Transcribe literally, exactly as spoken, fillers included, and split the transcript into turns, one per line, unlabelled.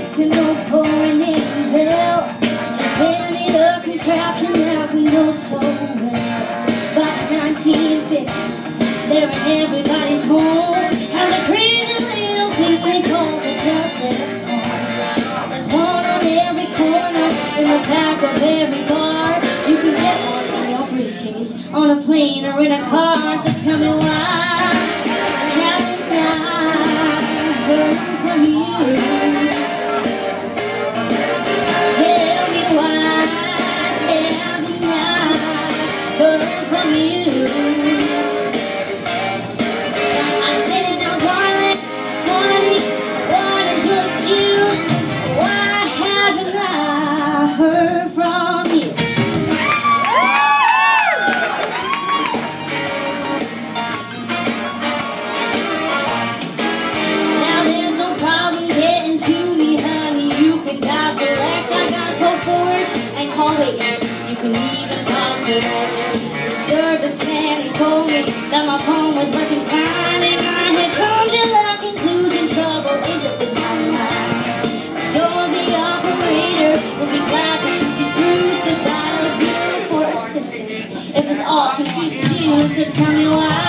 fixing no pouring in hell. Invented a contraption that we know so well. By the nineteen fifties, they're in everybody's home. Has a crazy little thing they call the telephone. There's one on every corner, in the back of every bar. You can get one in your briefcase, on a plane or in a car. So tell me why haven't I heard from you? Tell me why haven't I heard from you? I said, now darling, honey, what is your excuse? Why haven't I heard from you? Now there's no problem getting to me, honey. You can dial direct, I got code forward and call waiting. You can even call direct. The serviceman, he told me that my phone was working fine, and I had come to the conclusion trouble isn't with my mind. You're the operator, we'll be glad to put you through, so dial zero for assistance if it's all confusing you. So tell me why